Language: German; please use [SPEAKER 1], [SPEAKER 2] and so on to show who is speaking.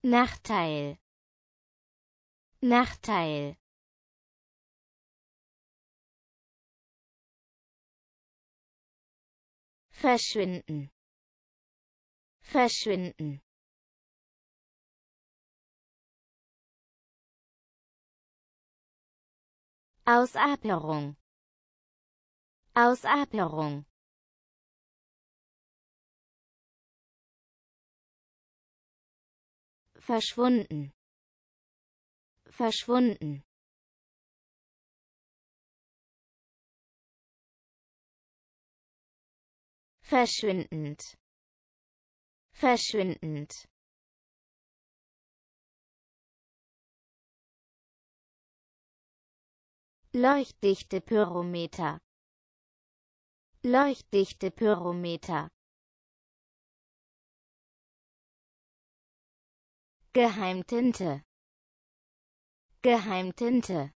[SPEAKER 1] Nachteil, Nachteil. Verschwinden, verschwinden. Ausaperung, Ausaperung. Verschwunden, verschwunden. Verschwindend, verschwindend. Leuchtdichte Pyrometer, leuchtdichte Pyrometer. Geheimtinte, Geheimtinte.